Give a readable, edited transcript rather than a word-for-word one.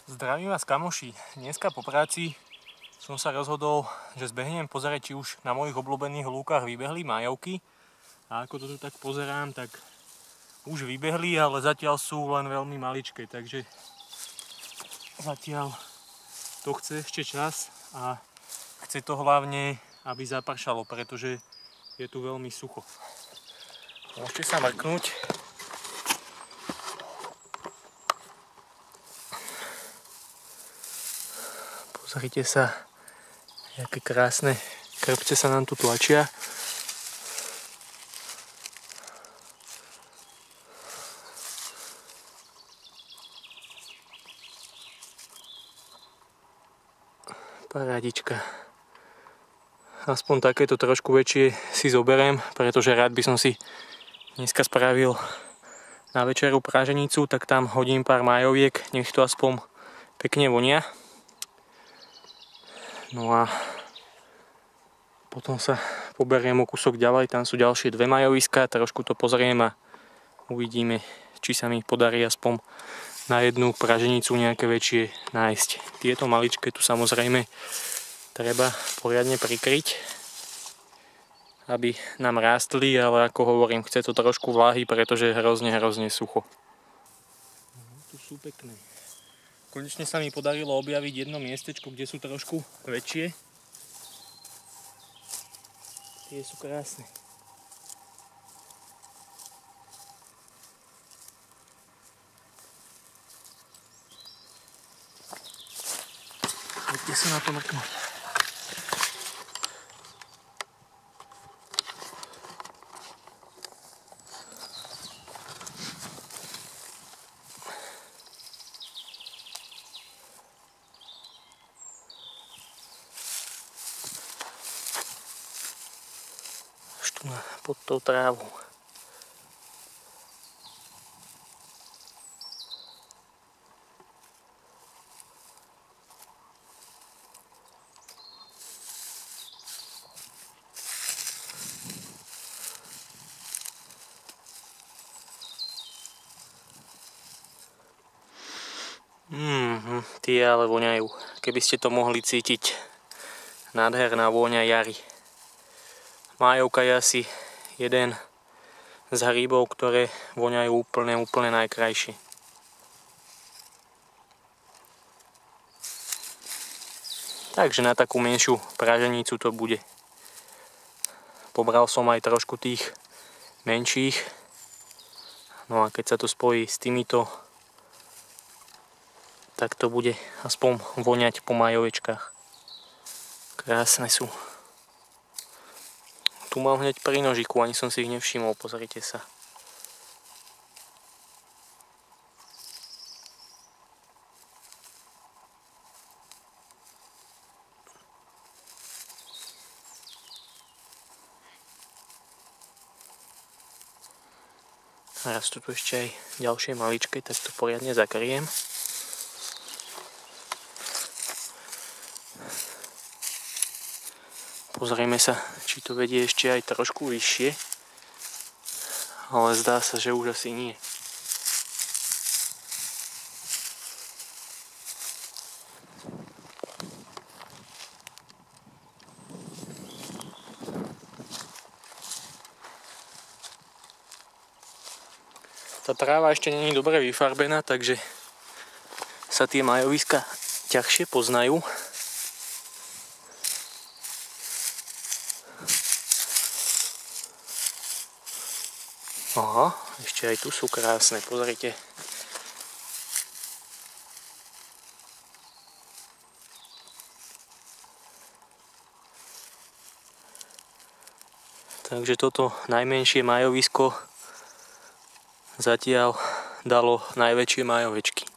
Zdravím vás, kamoši. Dneska po práci som sa rozhodol, že zbehnem pozerať, či už na mojich obľúbených lúkach vybehli majovky. A ako to tu tak pozerám, tak už vybehli, ale zatiaľ sú len veľmi maličké, takže zatiaľ to chce ešte čas a chce to hlavne, aby zapršalo, pretože je tu veľmi sucho. Môžete sa mrknúť. Pozrite sa, aké krásne krpce sa nám tu tlačia. Parádička. Aspoň takéto trošku väčšie si zoberiem, pretože rád by som si dneska spravil na večeru praženicu, tak tam hodím pár majoviek, nech to aspoň pekne vonia. No a potom sa poberiem o kúsok ďalej, tam sú ďalšie dve majoviská, trošku to pozriem a uvidíme, či sa mi podarí aspoň na jednu praženicu nejaké väčšie nájsť. Tieto maličké tu samozrejme treba poriadne prikryť, aby nám rástli, ale ako hovorím, chce to trošku vláhy, pretože je hrozne sucho. Tu sú pekné. Konečne sa mi podarilo objaviť jedno miestečko, kde sú trošku väčšie. Tie sú krásne. Poďte sa na to mrknúť. Pod tou trávou. Tie ale voňajú. Keby ste to mohli cítiť. Nádherná vôňa jary. Majovka je asi jeden z hríbov, ktoré voňajú úplne najkrajšie. Takže na takú menšiu praženicu to bude. Pobral som aj trošku tých menších. No a keď sa to spojí s týmito, tak to bude aspoň voňať po majovečkách. Krásne sú. Tu mám hneď pri nožiku, ani som si ich nevšimol, pozrite sa. A rastú tu ešte aj ďalšie maličké, tak to poriadne zakryjem. Pozrieme sa, či to vedie ešte aj trošku vyššie, ale zdá sa, že už asi nie. Tá tráva ešte nie je dobre vyfarbená, takže sa tie majoviska ťažšie poznajú. Aha, ešte aj tu sú krásne, pozrite. Takže toto najmenšie majovisko zatiaľ dalo najväčšie majovečky.